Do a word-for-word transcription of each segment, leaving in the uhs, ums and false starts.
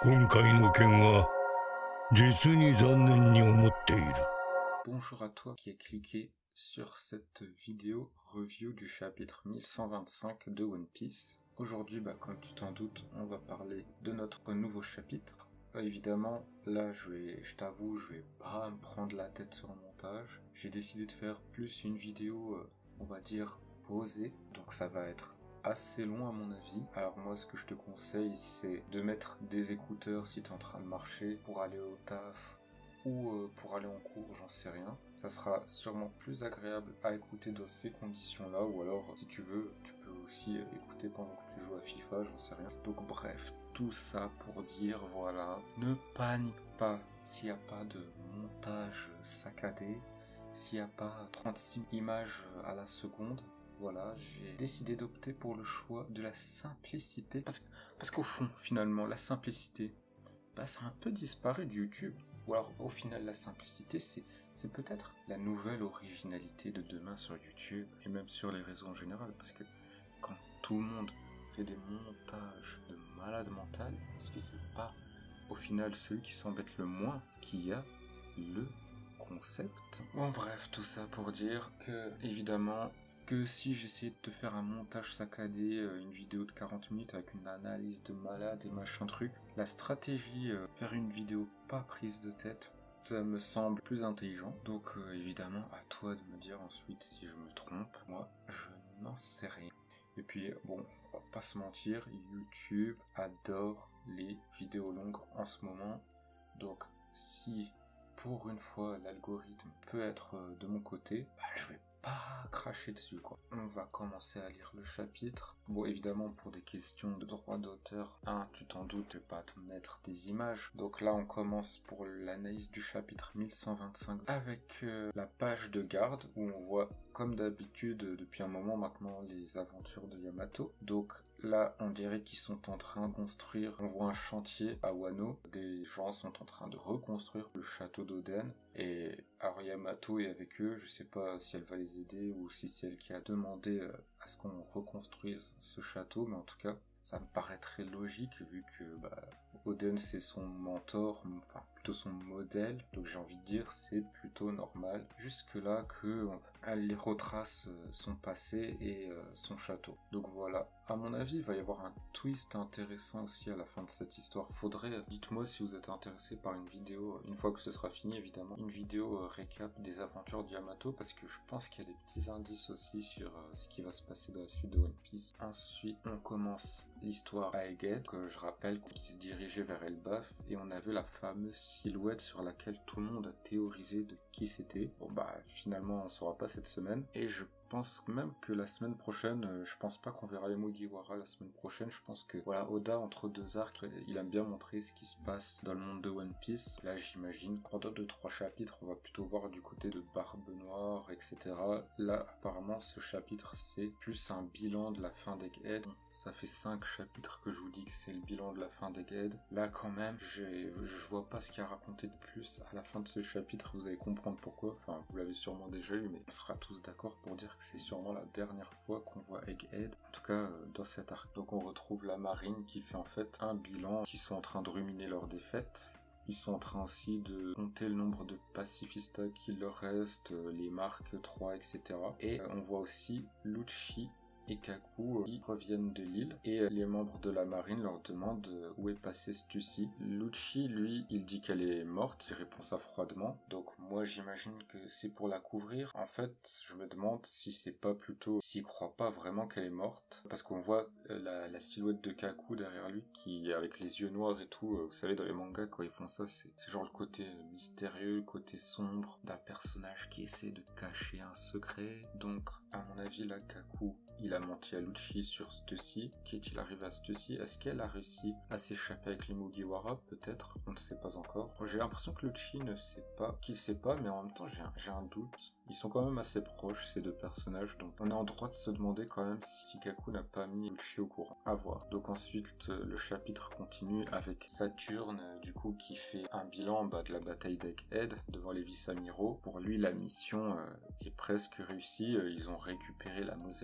今回の件は実に残念に思っている。 Bonjour à toi qui a cliqué sur cette vidéo review du chapitre mille cent vingt-cinq de One Piece. Aujourd'hui, bah, comme tu t'en doutes, on va parler de notre nouveau chapitre. Euh, évidemment, là, je vais, je t'avoue, je vais pas me prendre la tête sur le montage. J'ai décidé de faire plus une vidéo, euh, on va dire, posée. Donc ça va être assez long à mon avis. Alors moi, ce que je te conseille, c'est de mettre des écouteurs si tu es en train de marcher pour aller au taf ou euh, pour aller en cours, j'en sais rien. Ça sera sûrement plus agréable à écouter dans ces conditions-là, ou alors, si tu veux, tu peux aussi écouter pendant que tu joues à FIFA, j'en sais rien. Donc bref, tout ça pour dire, voilà, ne panique pas s'il n'y a pas de montage saccadé, s'il n'y a pas trente-six images à la seconde. Voilà, j'ai décidé d'opter pour le choix de la simplicité, parce, parce qu'au fond, finalement, la simplicité, bah, ça a un peu disparu de YouTube. Ou alors, au final, la simplicité, c'est c'est peut-être la nouvelle originalité de demain sur YouTube, et même sur les réseaux en général, parce que quand tout le monde fait des montages de malade mental, est-ce que c'est pas, au final, celui qui s'embête le moins qui a le concept? Bon bref, tout ça pour dire que, évidemment, que si j'essayais de te faire un montage saccadé, une vidéo de quarante minutes avec une analyse de malade et machin truc, la stratégie euh, faire une vidéo pas prise de tête, ça me semble plus intelligent. Donc euh, évidemment, à toi de me dire ensuite si je me trompe. Moi, je n'en sais rien. Et puis bon, on va pas se mentir, YouTube adore les vidéos longues en ce moment. Donc si pour une fois l'algorithme peut être de mon côté, bah, je vais pas cracher dessus quoi. On va commencer à lire le chapitre. Bon évidemment pour des questions de droit d'auteur, hein, tu t'en doutes, je vais pas te mettre des images. Donc là on commence pour l'analyse du chapitre mille cent vingt-cinq avec euh, la page de garde où on voit comme d'habitude depuis un moment maintenant les aventures de Yamato. Donc là on dirait qu'ils sont en train de construire, on voit un chantier à Wano, des gens sont en train de reconstruire le château d'Oden et alors Yamato est avec eux, je sais pas si elle va les aider ou si c'est elle qui a demandé euh, à ce qu'on reconstruise ce château, mais en tout cas ça me paraît très logique vu que bah, Oden c'est son mentor, enfin plutôt son modèle, donc j'ai envie de dire c'est plutôt normal jusque là que elle retrace son passé et euh, son château. Donc voilà, à mon avis il va y avoir un twist intéressant aussi à la fin de cette histoire. Faudrait, dites-moi si vous êtes intéressé par une vidéo, une fois que ce sera fini évidemment, une vidéo euh, récap des aventures de Yamato, parce que je pense qu'il y a des petits indices aussi sur euh, ce qui va se passer dans la suite de One Piece. Ensuite on commence l'histoire à Egghead, que je rappelle qui se dirigeait vers Elbaf, et on a vu la fameuse silhouette sur laquelle tout le monde a théorisé de qui c'était. Bon bah finalement on saura pas cette semaine, et je pense même que la semaine prochaine, euh, je pense pas qu'on verra les Mugiwara la semaine prochaine. Je pense que voilà, Oda entre deux arcs, il aime bien montrer ce qui se passe dans le monde de One Piece. Là j'imagine pendant deux trois chapitres on va plutôt voir du côté de Barbe Noire, etc. Là apparemment ce chapitre c'est plus un bilan de la fin d'Egghead. Ça fait cinq chapitres que je vous dis que c'est le bilan de la fin d'Egghead. Là quand même je vois pas ce qu'il y a à raconter de plus à la fin de ce chapitre, vous allez comprendre pourquoi, enfin vous l'avez sûrement déjà eu, mais on sera tous d'accord pour dire que c'est sûrement la dernière fois qu'on voit Egghead, en tout cas euh, dans cet arc. Donc on retrouve la marine qui fait en fait un bilan, qui sont en train de ruminer leur défaite. Ils sont en train aussi de compter le nombre de pacifistas qu'il leur reste, euh, les marques trois, et cetera. Et euh, on voit aussi Lucci et Kaku euh, qui reviennent de l'île, et euh, les membres de la marine leur demandent euh, où est passée Stussy. Lucci, lui, il dit qu'elle est morte, il répond ça froidement, donc moi j'imagine que c'est pour la couvrir. En fait, je me demande si c'est pas plutôt s'il croit pas vraiment qu'elle est morte, parce qu'on voit euh, la, la silhouette de Kaku derrière lui, qui avec les yeux noirs et tout, euh, vous savez dans les mangas quand ils font ça, c'est genre le côté mystérieux, le côté sombre d'un personnage qui essaie de cacher un secret. Donc à mon avis là, Kaku il a menti à Lucci sur Stussy. Qu'est-il arrivé à Stussy? Est-ce qu'elle a réussi à s'échapper avec les Mugiwara? Peut-être, on ne sait pas encore. J'ai l'impression que Lucci ne sait pas, qu'il sait pas, mais en même temps j'ai un, j'ai un doute. Ils sont quand même assez proches ces deux personnages, donc on est en droit de se demander quand même si Kaku n'a pas mis Lucci au courant. À voir. Donc ensuite le chapitre continue avec Saturne, du coup qui fait un bilan bah, de la bataille d'Egghead devant les vice-amiraux. Pour lui la mission euh, est presque réussie, ils ont récupéré la Mother Flame,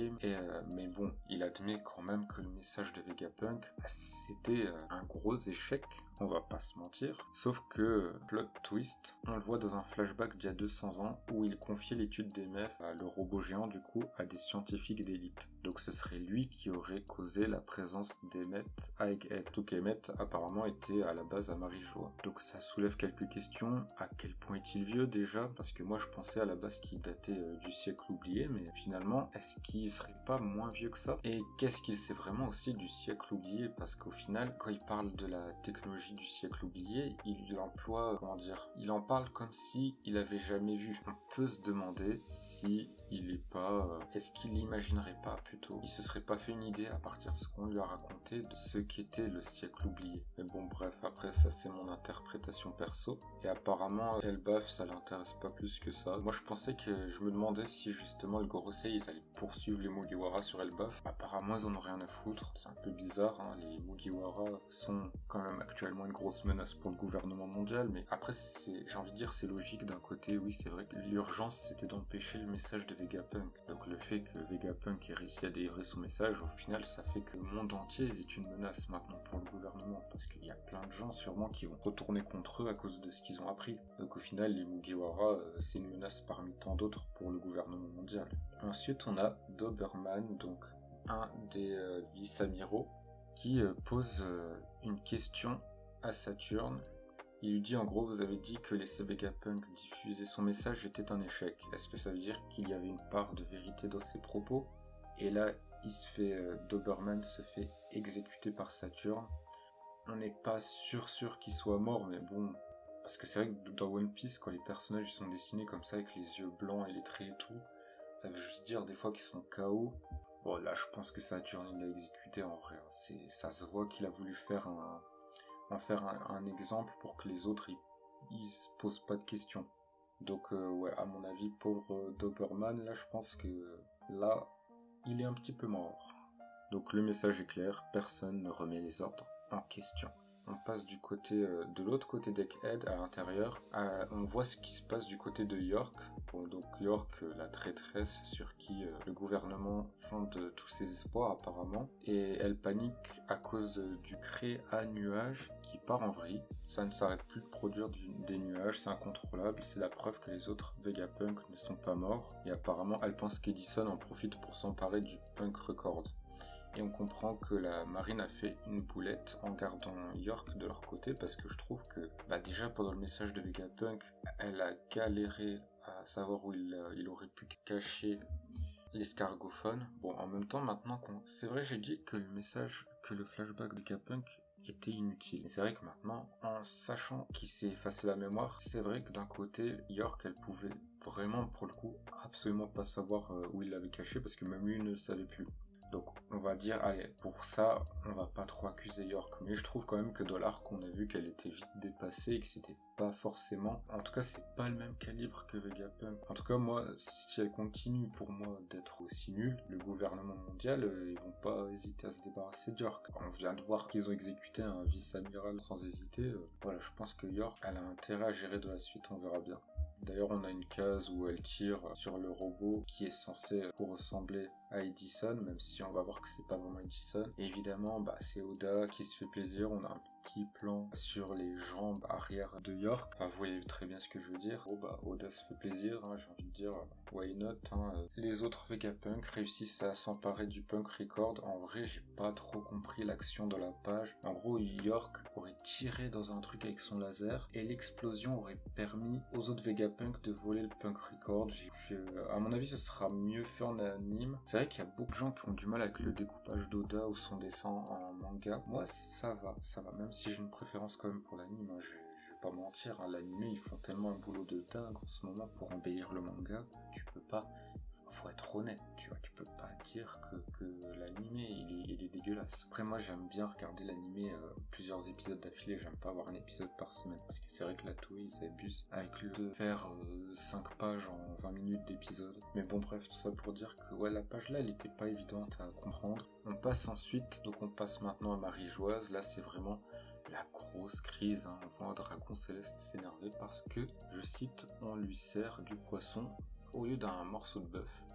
Fame, et, euh, mais bon, il admet quand même que le message de Vegapunk, bah, c'était euh, un gros échec, on va pas se mentir. Sauf que, plot twist, on le voit dans un flashback d'il y a deux cents ans, où il confiait l'étude des M E F, le robot géant du coup, à des scientifiques d'élite. Donc ce serait lui qui aurait causé la présence d'Emmet à Egghead. Donc Emmet apparemment était à la base à Marijois. Donc ça soulève quelques questions. À quel point est-il vieux déjà? Parce que moi je pensais à la base qu'il datait euh, du siècle oublié, mais finalement, est-ce qu'il serait pas moins vieux que ça? Et qu'est-ce qu'il sait vraiment aussi du siècle oublié? Parce qu'au final, quand il parle de la technologie du siècle oublié, il emploie, comment dire, il en parle comme si il avait jamais vu. On peut se demander si il est pas, euh, est-ce qu'il imaginerait pas plutôt, il se serait pas fait une idée à partir de ce qu'on lui a raconté de ce qu'était le siècle oublié. Mais bon bref, après ça c'est mon interprétation perso, et apparemment Elbaf ça l'intéresse pas plus que ça. Moi je pensais que, je me demandais si justement le Gorosei ils allaient poursuivre les Mugiwara sur Elbaf. Apparemment ils en ont rien à foutre, c'est un peu bizarre, hein. Les Mugiwara sont quand même actuellement une grosse menace pour le gouvernement mondial, mais après c'est, j'ai envie de dire c'est logique d'un côté, oui c'est vrai que l'urgence c'était d'empêcher le message de Vegapunk. Donc le fait que Vegapunk ait réussi à délivrer son message, au final ça fait que le monde entier est une menace maintenant pour le gouvernement, parce qu'il y a plein de gens sûrement qui vont retourner contre eux à cause de ce qu'ils ont appris. Donc au final les Mugiwara euh, c'est une menace parmi tant d'autres pour le gouvernement mondial. Ensuite on a Doberman, donc un des euh, vice-amiraux, qui euh, pose euh, une question à Saturne. Il lui dit en gros, vous avez dit que laisser Vegapunk diffuser son message était un échec. Est-ce que ça veut dire qu'il y avait une part de vérité dans ses propos? Et là, il se fait, euh, Doberman se fait exécuter par Saturne. On n'est pas sûr sûr qu'il soit mort, mais bon, parce que c'est vrai que dans One Piece, quand les personnages sont dessinés comme ça, avec les yeux blancs et les traits et tout, ça veut juste dire des fois qu'ils sont K O. Bon là, je pense que Saturne il l'a exécuté en vrai. C'est, ça se voit qu'il a voulu faire un... en faire un, un exemple pour que les autres ils, ils se posent pas de questions. Donc euh, ouais, à mon avis, pauvre euh, Doberman, là je pense que euh, là, il est un petit peu mort. Donc le message est clair, personne ne remet les ordres en question. On passe du côté euh, de l'autre côté d'Egghead, à l'intérieur. Euh, on voit ce qui se passe du côté de York. Bon, donc York, euh, la traîtresse sur qui euh, le gouvernement fonde euh, tous ses espoirs apparemment. Et elle panique à cause euh, du créa-nuage qui part en vrille. Ça ne s'arrête plus de produire du, des nuages, c'est incontrôlable. C'est la preuve que les autres Vegapunk ne sont pas morts. Et apparemment, elle pense qu'Edison en profite pour s'emparer du Punk Record. Et on comprend que la marine a fait une boulette en gardant York de leur côté, parce que je trouve que bah déjà pendant le message de Vegapunk, elle a galéré à savoir où il, il aurait pu cacher l'escargophone. Bon, en même temps, maintenant, qu'on... c'est vrai, j'ai dit que le message, que le flashback de Vegapunk était inutile. Et c'est vrai que maintenant, en sachant qu'il s'est effacé la mémoire, c'est vrai que d'un côté, York, elle pouvait vraiment, pour le coup, absolument pas savoir où il l'avait caché, parce que même lui ne le savait plus. Donc on va dire, allez, pour ça, on va pas trop accuser York. Mais je trouve quand même que dans l'arc, on a vu qu'elle était vite dépassée et que c'était pas forcément... En tout cas, c'est pas le même calibre que Vegapunk. En tout cas, moi, si elle continue pour moi d'être aussi nulle, le gouvernement mondial, euh, ils vont pas hésiter à se débarrasser de York. On vient de voir qu'ils ont exécuté un vice-amiral sans hésiter. Euh, voilà, je pense que York, elle a intérêt à gérer de la suite, on verra bien. D'ailleurs, on a une case où elle tire sur le robot qui est censé ressembler à Edison, même si on va voir que c'est pas vraiment Edison. Et évidemment, bah, c'est Oda qui se fait plaisir. On a un petit plan sur les jambes arrière de York. Enfin, vous voyez très bien ce que je veux dire. Oh, bah, Oda se fait plaisir, hein, j'ai envie de dire, why not, hein. Les autres Vegapunk réussissent à s'emparer du Punk Record. En vrai, j'ai pas trop compris l'action de la page. En gros, York aurait tiré dans un truc avec son laser et l'explosion aurait permis aux autres Vegapunk de voler le Punk Record. J'ai, j'ai, à mon avis, ce sera mieux fait en anime. C'est vrai qu'il y a beaucoup de gens qui ont du mal avec le découpage d'Oda ou son dessin en manga. Moi, ça va, ça va, même si j'ai une préférence quand même pour l'anime, hein. je, je vais pas mentir, hein. L'anime, ils font tellement un boulot de dingue en ce moment pour embellir le manga, tu peux pas... Faut être honnête, tu vois, tu peux pas dire que, que l'animé il est, il est dégueulasse. Après moi j'aime bien regarder l'animé euh, plusieurs épisodes d'affilée, j'aime pas avoir un épisode par semaine, parce que c'est vrai que la Toei ils abusent avec le de faire euh, cinq pages en vingt minutes d'épisode. Mais bon bref, tout ça pour dire que ouais la page là elle était pas évidente à comprendre. On passe ensuite, donc on passe maintenant à Marijoise, là c'est vraiment la grosse crise, hein. On voit un dragon céleste s'énerver parce que, je cite, on lui sert du poisson au lieu d'un morceau de bœuf.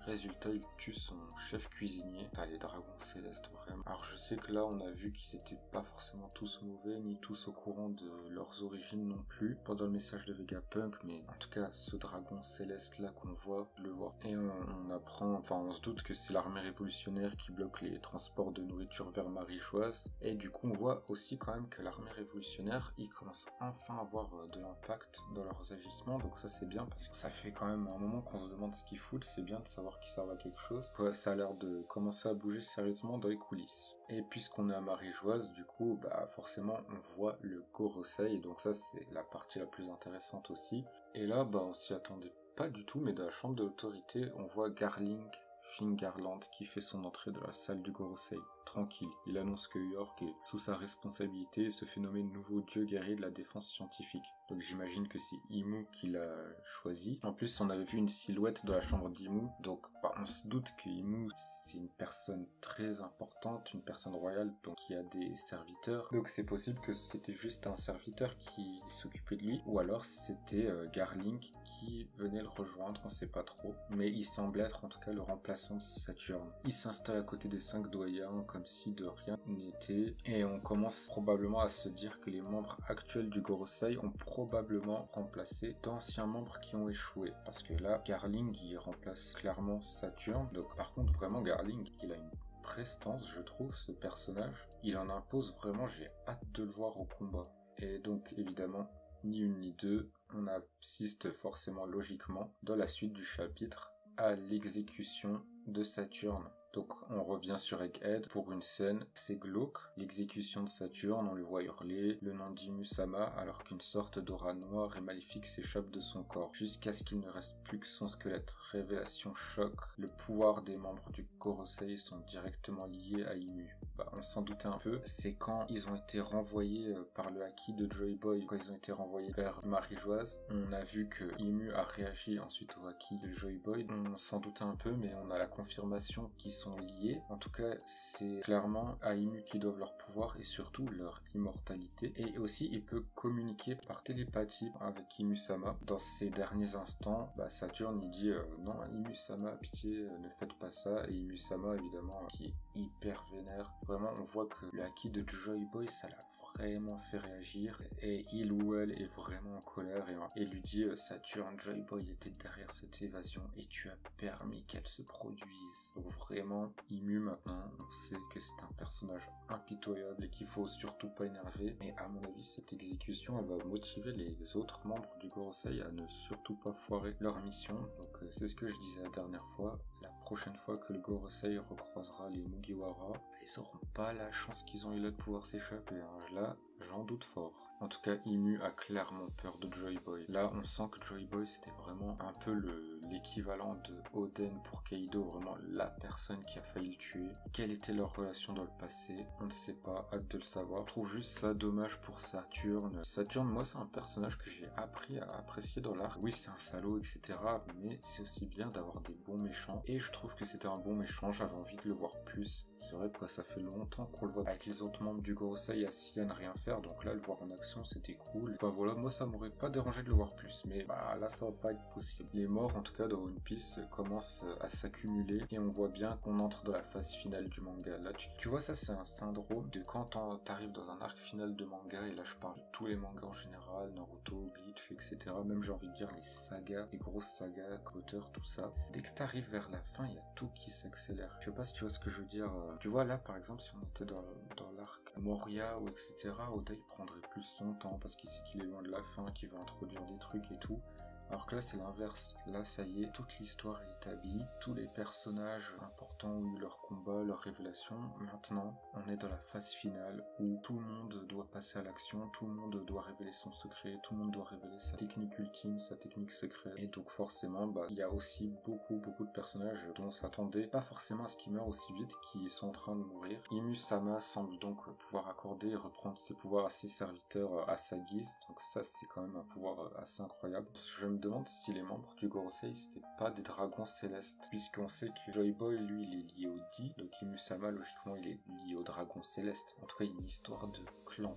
Résultat, il tue son chef cuisinier. T'as les dragons célestes vraiment. Alors je sais que là on a vu qu'ils étaient pas forcément tous mauvais, ni tous au courant de leurs origines non plus, pendant le message de Vegapunk, mais en tout cas ce dragon céleste là qu'on voit, le voir. Et on, on apprend, enfin on se doute que c'est l'armée révolutionnaire qui bloque les transports de nourriture vers Marichoise. Et du coup on voit aussi quand même que l'armée révolutionnaire, ils commencent enfin à avoir de l'impact dans leurs agissements, donc ça c'est bien parce que ça fait quand même un moment qu'on se demande ce qu'ils foutent, c'est bien de savoir qu'ils servent à quelque chose. Ouais, ça a l'air de commencer à bouger sérieusement dans les coulisses. Et puisqu'on est à Marichoise, du coup, bah forcément on voit le Gorosei, donc ça c'est la partie la plus intéressante aussi. Et là, bah on s'y attendait pas du tout, mais dans la chambre de l'autorité, on voit Garling Fingarland qui fait son entrée de la salle du Gorosei. Tranquille, il annonce que York est sous sa responsabilité et se fait nommer nouveau dieu guerrier de la défense scientifique. Donc j'imagine que c'est Imu qui l'a choisi. En plus, on avait vu une silhouette de la chambre d'Imu, donc bah, on se doute que Imu c'est une personne très importante, une personne royale, donc qui a des serviteurs. Donc c'est possible que c'était juste un serviteur qui s'occupait de lui, ou alors c'était euh, Garling qui venait le rejoindre, on sait pas trop. Mais il semble être en tout cas le remplaçant de Saturne. Il s'installe à côté des cinq doyens comme si de rien n'était, et on commence probablement à se dire que les membres actuels du Gorosei ont probablement remplacé d'anciens membres qui ont échoué, parce que là Garling il remplace clairement Saturne. Donc par contre vraiment Garling il a une prestance, je trouve, ce personnage, il en impose vraiment, j'ai hâte de le voir au combat. Et donc évidemment ni une ni deux, on assiste forcément logiquement dans la suite du chapitre à l'exécution de Saturne. Donc on revient sur Egghead pour une scène, c'est glauque, l'exécution de Saturne, on le voit hurler le nom d'Imu Sama alors qu'une sorte d'aura noire et maléfique s'échappe de son corps, jusqu'à ce qu'il ne reste plus que son squelette. Révélation choc, le pouvoir des membres du Gorosei sont directement liés à Imu. Bah, on s'en doutait un peu, c'est quand ils ont été renvoyés par le Haki de Joy Boy, quand ils ont été renvoyés vers Marichoise, on a vu que Imu a réagi ensuite au Haki de Joy Boy, on s'en doutait un peu mais on a la confirmation qu'ils sont liés. En tout cas, c'est clairement à Imu qui doivent leur pouvoir et surtout leur immortalité. Et aussi, il peut communiquer par télépathie avec Imu Sama. Dans ces derniers instants, bah, Saturne il dit euh, non, Imu Sama, pitié, euh, ne faites pas ça. Et Imu Sama, évidemment, qui est hyper vénère. Vraiment, on voit que le Haki de Joy Boy, ça l'a vraiment fait réagir, et il ou elle est vraiment en colère et, et lui dit euh, Saturne, Joy Boy était derrière cette évasion et tu as permis qu'elle se produise. Donc vraiment, Imu maintenant, on sait que c'est un personnage impitoyable et qu'il faut surtout pas énerver, et à mon avis cette exécution elle va motiver les autres membres du Gorosei à ne surtout pas foirer leur mission. Donc euh, c'est ce que je disais la dernière fois, la prochaine fois que le Gorosei recroisera les Mugiwara, ils auront pas la chance qu'ils ont eu là de pouvoir s'échapper, hein. Là, j'en doute fort. En tout cas, Imu a clairement peur de Joy Boy. Là, on sent que Joy Boy, c'était vraiment un peu le, l'équivalent de Oden pour Kaido, vraiment la personne qui a failli le tuer. Quelle était leur relation dans le passé? On ne sait pas, hâte de le savoir. Je trouve juste ça dommage pour Saturne. Saturne, moi, c'est un personnage que j'ai appris à apprécier dans l'arc. Oui, c'est un salaud, et cetera. Mais c'est aussi bien d'avoir des bons méchants. Et je trouve que c'était un bon méchant, j'avais envie de le voir plus. C'est vrai que ça fait longtemps qu'on le voit avec les autres membres du Gorosei assis à ne rien faire, donc là le voir en action c'était cool. Enfin voilà, moi ça m'aurait pas dérangé de le voir plus, mais bah là ça va pas être possible. Les morts en tout cas dans One Piece commencent à s'accumuler et on voit bien qu'on entre dans la phase finale du manga. Là tu, tu vois, ça c'est un syndrome de quand t'arrives dans un arc final de manga, et là je parle de tous les mangas en général, Naruto, Bleach, et cetera. Même j'ai envie de dire les sagas, les grosses sagas, Cotter, tout ça. Dès que t'arrives vers la fin, il y a tout qui s'accélère. Je sais pas si tu vois ce que je veux dire. Tu vois là par exemple, si on était dans, dans l'arc Moria ou et cetera, Oda il prendrait plus son temps parce qu'il sait qu'il est loin de la fin, qu'il veut introduire des trucs et tout. Alors que là c'est l'inverse, là ça y est, toute l'histoire est établie, tous les personnages importants ont eu leur combat, leur révélation. Maintenant on est dans la phase finale où tout le monde doit passer à l'action, tout le monde doit révéler son secret, tout le monde doit révéler sa technique ultime, sa technique secrète. Et donc forcément bah il y a aussi beaucoup beaucoup de personnages dont on s'attendait pas forcément à ce qu'ils meurent aussi vite, qui sont en train de mourir. Imu Sama semble donc pouvoir accorder et reprendre ses pouvoirs à ses serviteurs à sa guise, donc ça c'est quand même un pouvoir assez incroyable. Je me demande si les membres du Gorosei c'était pas des dragons célestes, puisqu'on sait que Joy Boy lui il est lié au Di, donc Imu Sama logiquement il est lié au dragon céleste. En tout cas il y a une histoire de clan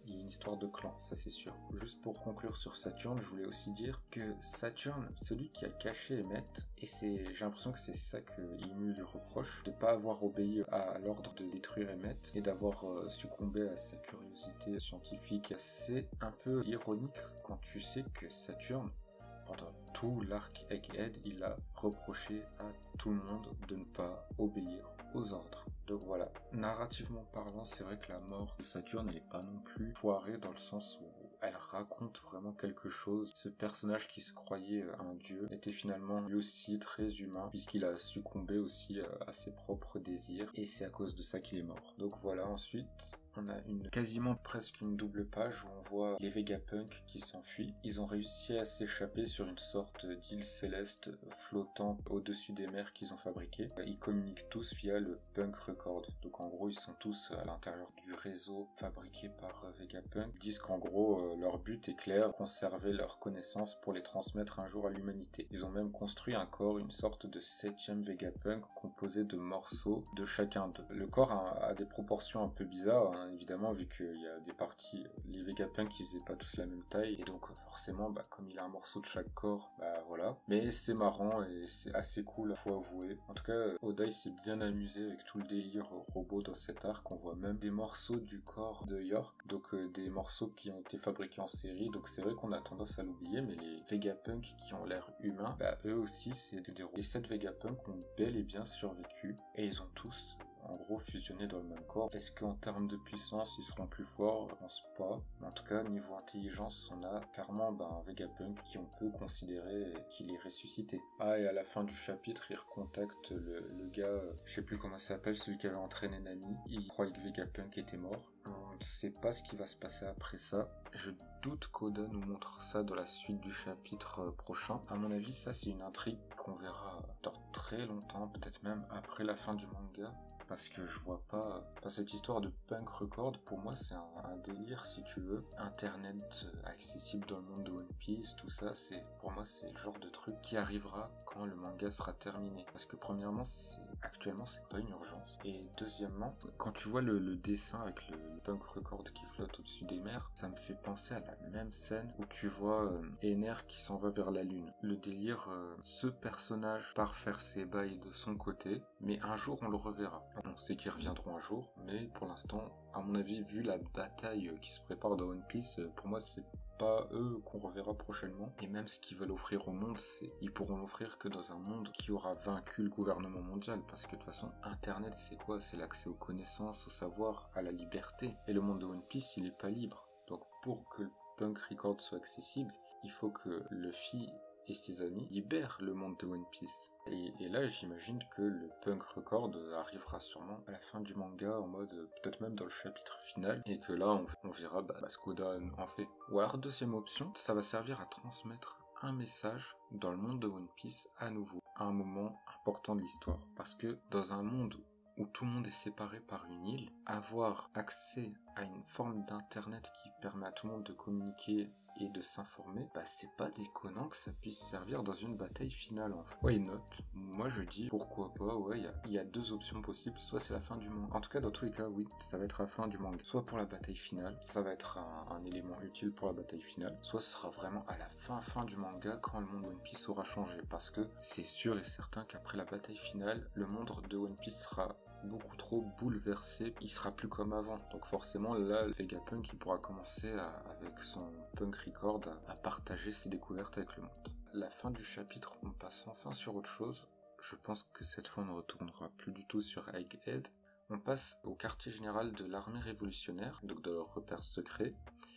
il y a une histoire de clan, ça c'est sûr. Juste pour conclure sur Saturne, je voulais aussi dire que Saturne, celui qui a caché Emmet, et c'est, j'ai l'impression que c'est ça que Ymue lui reproche, de pas avoir obéi à l'ordre de détruire Emmet et d'avoir euh, succombé à sa curiosité scientifique. C'est un peu ironique quand tu sais que Saturne, pendant tout l'arc Egghead, il a reproché à tout le monde de ne pas obéir aux ordres. Donc voilà, narrativement parlant, c'est vrai que la mort de Saturne n'est pas non plus foirée dans le sens où elle raconte vraiment quelque chose. Ce personnage qui se croyait un dieu était finalement lui aussi très humain puisqu'il a succombé aussi à ses propres désirs et c'est à cause de ça qu'il est mort. Donc voilà, ensuite on a une quasiment presque une double page où on voit les Vegapunk qui s'enfuient. Ils ont réussi à s'échapper sur une sorte d'île céleste flottant au-dessus des mers qu'ils ont fabriquée. Ils communiquent tous via le Punk Record. Donc en gros ils sont tous à l'intérieur du réseau fabriqué par Vegapunk. Ils disent qu'en gros euh, leur but est clair, conserver leurs connaissances pour les transmettre un jour à l'humanité. Ils ont même construit un corps, une sorte de septième Vegapunk composé de morceaux de chacun d'eux. Le corps a, a des proportions un peu bizarres, hein, évidemment, vu qu'il y a des parties, les Vegapunk qui faisaient pas tous la même taille, et donc forcément, bah, comme il a un morceau de chaque corps, bah voilà. Mais c'est marrant et c'est assez cool, faut avouer. En tout cas, Oda il s'est bien amusé avec tout le délire robot dans cet arc. On voit même des morceaux du corps de York, donc euh, des morceaux qui ont été fabriqués en série, donc c'est vrai qu'on a tendance à l'oublier, mais les Vegapunk qui ont l'air humains, bah eux aussi c'est des robots. Les sept Vegapunk ont bel et bien survécu, et ils ont tous en gros fusionnés dans le même corps. Est-ce qu'en termes de puissance ils seront plus forts? Je pense pas. Mais en tout cas niveau intelligence on a clairement bah, un Vegapunk qui on peut considérer qu'il est ressuscité. Ah et à la fin du chapitre il recontacte le, le gars, euh, je sais plus comment ça s'appelle, celui qui avait entraîné Nami. Il croyait que Vegapunk était mort. On ne sait pas ce qui va se passer après ça. Je doute qu'Oda nous montre ça dans la suite du chapitre euh, prochain. À mon avis ça c'est une intrigue qu'on verra dans très longtemps, peut-être même après la fin du manga. Parce que je vois pas... Enfin, cette histoire de Punk Record, pour moi, c'est un, un délire, si tu veux. Internet accessible dans le monde de One Piece, tout ça, c'est pour moi, c'est le genre de truc qui arrivera quand le manga sera terminé. Parce que premièrement, c'est actuellement, c'est pas une urgence. Et deuxièmement, quand tu vois le, le dessin avec le, le Punk Record qui flotte au-dessus des mers, ça me fait penser à la même scène où tu vois euh, Ener qui s'en va vers la lune. Le délire, euh, ce personnage part faire ses bails de son côté, mais un jour, on le reverra. On sait qu'ils reviendront un jour, mais pour l'instant, à mon avis, vu la bataille qui se prépare dans One Piece, pour moi, c'est pas eux qu'on reverra prochainement. Et même ce qu'ils veulent offrir au monde, c'est ils pourront l'offrir que dans un monde qui aura vaincu le gouvernement mondial. Parce que de toute façon, Internet, c'est quoi? C'est l'accès aux connaissances, au savoir, à la liberté. Et le monde de One Piece, il est pas libre. Donc pour que le Punk Record soit accessible, il faut que Luffy et ses amis libèrent le monde de One Piece. Et, et là, j'imagine que le Punk Record arrivera sûrement à la fin du manga, en mode, peut-être même dans le chapitre final, et que là, on, on verra bah, ce qu'Oda en fait. Ou alors, deuxième option, ça va servir à transmettre un message dans le monde de One Piece à nouveau, à un moment important de l'histoire. Parce que dans un monde où tout le monde est séparé par une île, avoir accès à une forme d'internet qui permet à tout le monde de communiquer et de s'informer, bah c'est pas déconnant que ça puisse servir dans une bataille finale en fait. Why not? Moi je dis pourquoi pas, ouais, il y, y a deux options possibles, soit c'est la fin du manga. En tout cas dans tous les cas, oui, ça va être la fin du manga. Soit pour la bataille finale, ça va être un, un élément utile pour la bataille finale, soit ce sera vraiment à la fin fin du manga quand le monde One Piece aura changé. Parce que c'est sûr et certain qu'après la bataille finale, le monde de One Piece sera beaucoup trop bouleversé, il sera plus comme avant. Donc forcément là, le Vegapunk il pourra commencer à, avec son Punk Record à, à partager ses découvertes avec le monde. La fin du chapitre, on passe enfin sur autre chose. Je pense que cette fois on ne retournera plus du tout sur Egghead. On passe au quartier général de l'armée révolutionnaire, donc de leur repère secret.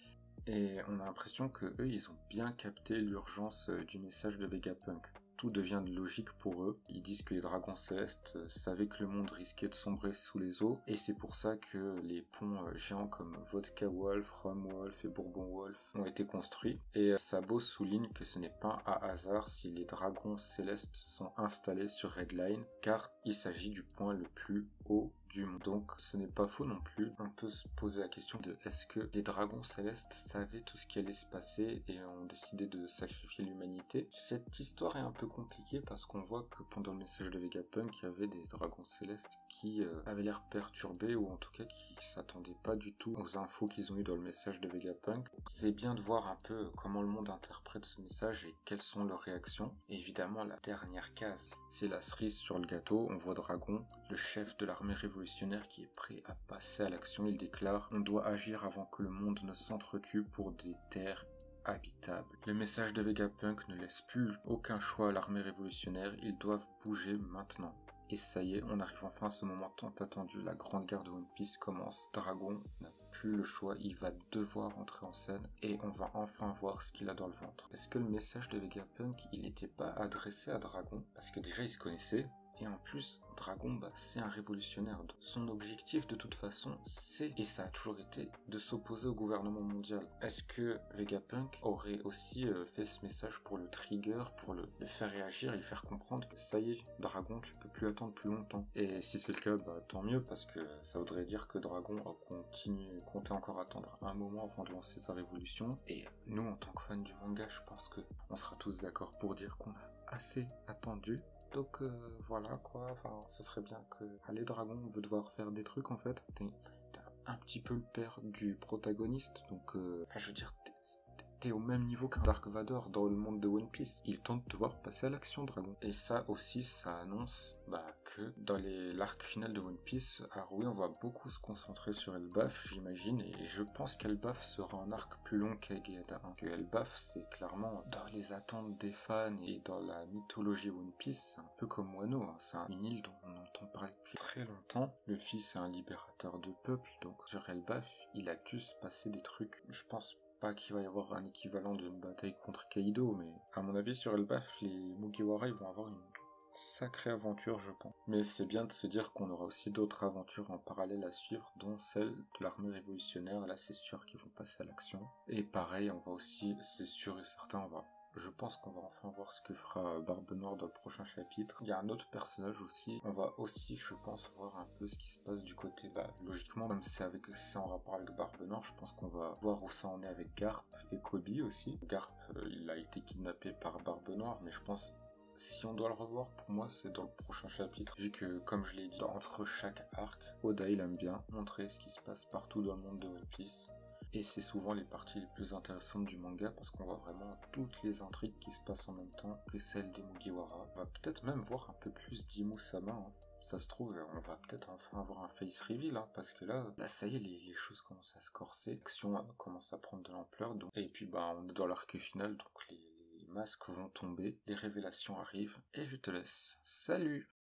Et on a l'impression que eux, ils ont bien capté l'urgence du message de Vegapunk. Tout devient logique pour eux. Ils disent que les dragons célestes savaient que le monde risquait de sombrer sous les eaux, et c'est pour ça que les ponts géants comme Vodka Wolf, Rum Wolf et Bourbon Wolf ont été construits. Et Sabo souligne que ce n'est pas un hasard si les dragons célestes sont installés sur Red Line, car il s'agit du point le plus haut du monde. Donc ce n'est pas faux non plus. On peut se poser la question de est-ce que les dragons célestes savaient tout ce qui allait se passer et ont décidé de sacrifier l'humanité. Cette histoire est un peu compliquée parce qu'on voit que pendant le message de Vegapunk, il y avait des dragons célestes qui euh, avaient l'air perturbés ou en tout cas qui s'attendaient pas du tout aux infos qu'ils ont eues dans le message de Vegapunk. C'est bien de voir un peu comment le monde interprète ce message et quelles sont leurs réactions. Et évidemment, la dernière case, c'est la cerise sur le gâteau. On voit Dragon, le chef de l'armée révolutionnaire qui est prêt à passer à l'action. Il déclare « On doit agir avant que le monde ne s'entretue pour des terres habitable. » Le message de Vegapunk ne laisse plus aucun choix à l'armée révolutionnaire, ils doivent bouger maintenant. Et ça y est, on arrive enfin à ce moment tant attendu, la grande guerre de One Piece commence. Dragon n'a plus le choix, il va devoir entrer en scène et on va enfin voir ce qu'il a dans le ventre. Est-ce que le message de Vegapunk, il n'était pas adressé à Dragon? Parce que déjà, ils se connaissaient. Et en plus, Dragon, bah, c'est un révolutionnaire. Donc, son objectif, de toute façon, c'est, et ça a toujours été, de s'opposer au gouvernement mondial. Est-ce que Vegapunk aurait aussi euh, fait ce message pour le trigger, pour le, le faire réagir et lui faire comprendre que ça y est, Dragon, tu peux plus attendre plus longtemps? Et si c'est le cas, bah, tant mieux, parce que ça voudrait dire que Dragon a continué, comptait encore attendre un moment avant de lancer sa révolution. Et nous, en tant que fans du manga, je pense que on sera tous d'accord pour dire qu'on a assez attendu. Donc euh, voilà quoi, enfin ce serait bien que allez Dragon veut devoir faire des trucs en fait, t'es un petit peu le père du protagoniste, donc euh, enfin, je veux dire t'es, t'es au même niveau qu'un Dark Vador dans le monde de One Piece. Il tente de devoir passer à l'action Dragon. Et ça aussi ça annonce bah, que dans les l'arc final de One Piece, alors oui on va beaucoup se concentrer sur Elbaf j'imagine, et je pense qu'Elbaf sera un arc plus long qu'Egghead, hein. Que Elbaf c'est clairement dans les attentes des fans et dans la mythologie One Piece, c'est un peu comme Wano, hein. C'est une île dont on entend parler depuis très longtemps. Le fils est un libérateur de peuple, donc sur Elbaf il a dû se passer des trucs, je pense pas qu'il va y avoir un équivalent d'une bataille contre Kaido, mais à mon avis sur Elbaf les Mugiwara ils vont avoir une sacrée aventure je pense. Mais c'est bien de se dire qu'on aura aussi d'autres aventures en parallèle à suivre, dont celle de l'armée révolutionnaire, là c'est sûr qu'ils vont passer à l'action. Et pareil, on va aussi, c'est sûr et certain, on va je pense qu'on va enfin voir ce que fera Barbe Noire dans le prochain chapitre. Il y a un autre personnage aussi. On va aussi, je pense, voir un peu ce qui se passe du côté, bah, logiquement, comme c'est avec, c'est en rapport avec Barbe Noire, je pense qu'on va voir où ça en est avec Garp et Kobe aussi. Garp, euh, il a été kidnappé par Barbe Noire, mais je pense, si on doit le revoir, pour moi, c'est dans le prochain chapitre. Vu que, comme je l'ai dit, entre chaque arc, Oda, il aime bien montrer ce qui se passe partout dans le monde de One Piece. Et c'est souvent les parties les plus intéressantes du manga parce qu'on voit vraiment toutes les intrigues qui se passent en même temps que celles des Mugiwara. On va peut-être même voir un peu plus d'Imu-sama, hein. Ça se trouve, on va peut-être enfin avoir un face reveal, hein, parce que là, là ça y est, les, les choses commencent à se corser, l'action commence à prendre de l'ampleur, donc... et puis bah on est dans l'arc final, donc les, les masques vont tomber, les révélations arrivent, et je te laisse. Salut!